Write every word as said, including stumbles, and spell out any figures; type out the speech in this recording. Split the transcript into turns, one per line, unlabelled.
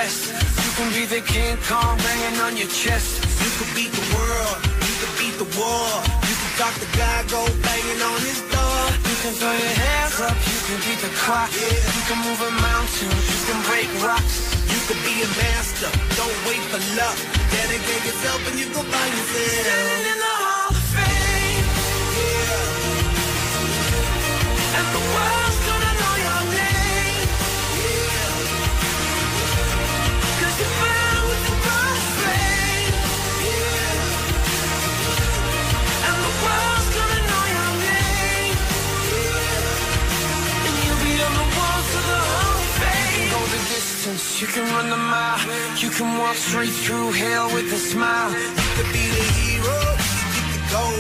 best. You can be the King Kong banging on your chest.
You could beat the world, you could beat the war. You could talk the guy, go banging on his door.
You can throw your hands up, you can beat the clock.
Yeah.
You can move a mountain, you can break rocks.
You could be a master, don't wait for luck. Dedicate yourself and you go find yourself.
Standing in the Hall of Fame. Yeah. And the world's gonna know your name.
Yeah.
Cause you burn with the cross flame.
Yeah.
And the world's gonna know your name.
Yeah.
And you'll be on the walls of the Hall of Fame. You can go the distance, you can run the mile. You can walk straight through hell with a smile.
You could be the hero, you could get the gold.